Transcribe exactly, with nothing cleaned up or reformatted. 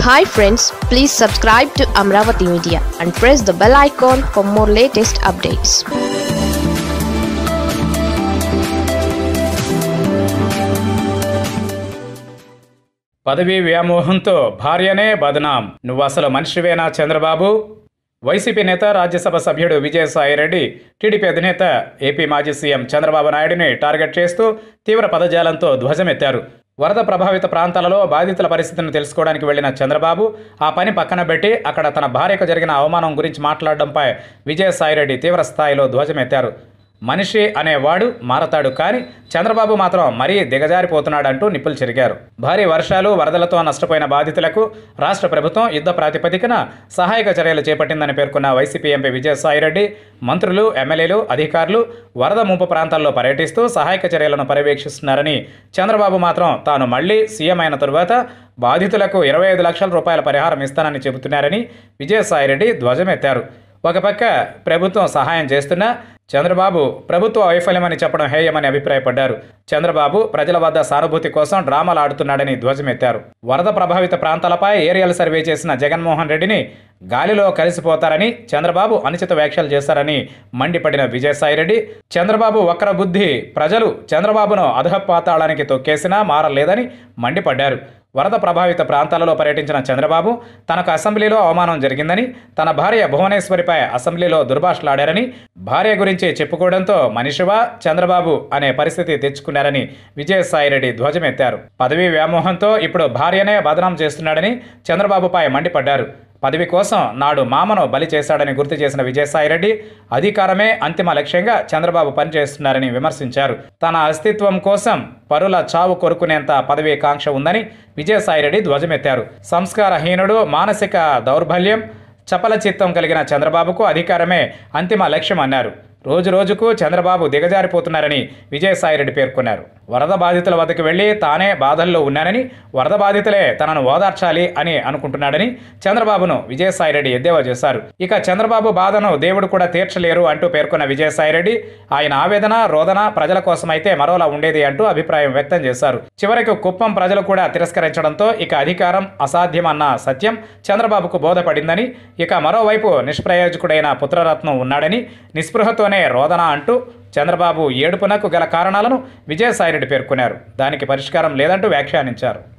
Hi friends, please subscribe to Amaravathi Media and press the bell icon for more latest updates. పదవీ వ్యామోహంతో భార్యనే బదనాం. నువ్వు అసలు మనిషివేనా Chandrababu? YCP నేత, రాజ్యసభ సభ్యుడు విజయ సాయి రెడ్డి టీడీపీ అధినేత ఏపీ మాజీ సీఎం చంద్రబాబు నాయుడిని టార్గెట్ చేస్తూ తీవ్ర పదజాలంతో ధ్వజమెత్తారు. వరద ప్రభావిత ప్రాంతాలలో బాధితుల పరిస్థితిని తెలుసుకోవడానికి వెళ్లిన చంద్రబాబు ఆ పని పక్కన పెట్టి అక్కడ తన భార్యకు జరిగిన అవమానం గురించి మాట్లాడడంపై విజయ సాయి రెడ్డి తీవ్ర స్థాయిలో ధ్వజమెత్తారు. మనిషి అనేవాడు మారతాడు, కానీ చంద్రబాబు మాత్రం మరీ దిగజారిపోతున్నాడంటూ నిప్పులు చెరిగారు. భారీ వర్షాలు, వరదలతో నష్టపోయిన బాధితులకు రాష్ట్ర ప్రభుత్వం యుద్ధ ప్రాతిపదికన సహాయక చర్యలు చేపట్టిందని పేర్కొన్న వైసీపీ ఎంపీ విజయ సాయి రెడ్డి మంత్రులు, ఎమ్మెల్యేలు, అధికారులు వరద ముంపు ప్రాంతాల్లో పర్యటిస్తూ సహాయక చర్యలను పర్యవేక్షిస్తున్నారని, చంద్రబాబు మాత్రం తాను మళ్లీ సీఎం అయిన తరువాత బాధితులకు ఇరవై ఐదు లక్షల రూపాయల పరిహారం ఇస్తానని చెబుతున్నారని విజయ సాయి రెడ్డి ధ్వజమెత్తారు. ఒక పక్క ప్రభుత్వం సహాయం చేస్తున్నా చంద్రబాబు ప్రభుత్వ వైఫల్యమని చెప్పడం హేయమని అభిప్రాయపడ్డారు. చంద్రబాబు ప్రజల వద్ద సానుభూతి కోసం డ్రామాలు ఆడుతున్నాడని ధ్వజమెత్తారు. వరద ప్రభావిత ప్రాంతాలపై ఏరియల్ సర్వే చేసిన జగన్మోహన్ రెడ్డిని గాలిలో కలిసిపోతారని చంద్రబాబు అనుచిత వ్యాఖ్యలు చేశారని మండిపడిన విజయసాయిరెడ్డి, చంద్రబాబు వక్ర బుద్ధి ప్రజలు చంద్రబాబును అధఃపాతాళానికి తొక్కేసినా మారలేదని మండిపడ్డారు. వరద ప్రభావిత ప్రాంతాలలో పర్యటించిన చంద్రబాబు తనకు అసెంబ్లీలో అవమానం జరిగిందని, తన భార్య భువనేశ్వరిపై అసెంబ్లీలో దుర్భాషలాడారని, భార్య గురించి చెప్పుకోవడంతో మనిషివా చంద్రబాబు అనే పరిస్థితి తెచ్చుకున్నారని విజయసాయిరెడ్డి ధ్వజమెత్తారు. పదవీ వ్యామోహంతో ఇప్పుడు భార్యనే బదనాం చేస్తున్నాడని చంద్రబాబుపై మండిపడ్డారు. పదవి కోసం నాడు మామను బలి చేశాడని గుర్తు చేసిన విజయసాయిరెడ్డి, అధికారమే అంతిమ లక్ష్యంగా చంద్రబాబు పనిచేస్తున్నారని విమర్శించారు. తన అస్తిత్వం కోసం పరుల చావు కొరుకునేంత పదవీ కాంక్ష ఉందని విజయసాయిరెడ్డి ధ్వజమెత్తారు. సంస్కారహీనుడు, మానసిక దౌర్బల్యం, చపల చిత్తం కలిగిన చంద్రబాబుకు అధికారమే అంతిమ లక్ష్యం అన్నారు. రోజు రోజుకు చంద్రబాబు దిగజారిపోతున్నారని విజయసాయిరెడ్డి పేర్కొన్నారు. వరద బాధితుల వద్దకు వెళ్లి తానే బాధల్లో ఉన్నానని, వరద బాధితులే తనను ఓదార్చాలి అని అనుకుంటున్నాడని చంద్రబాబును విజయసాయిరెడ్డి ఎద్దేవా చేశారు. ఇక చంద్రబాబు బాధను దేవుడు కూడా తీర్చలేరు అంటూ పేర్కొన్న విజయసాయిరెడ్డి, ఆయన ఆవేదన, రోదన ప్రజల కోసమైతే మరోలా ఉండేది అంటూ అభిప్రాయం వ్యక్తం చేశారు. చివరికి కుప్పం ప్రజలు కూడా తిరస్కరించడంతో ఇక అధికారం అసాధ్యమన్న సత్యం చంద్రబాబుకు బోధపడిందని, ఇక మరోవైపు నిష్ప్రయోజకుడైన పుత్రరత్నం ఉన్నాడని, నిస్పృహతోనే రోదన అంటూ చంద్రబాబు ఏడుపునకు గల కారణాలను విజయసాయిరెడ్డి పేర్కొన్నారు. దానికి పరిష్కారం లేదంటూ వ్యాఖ్యానించారు.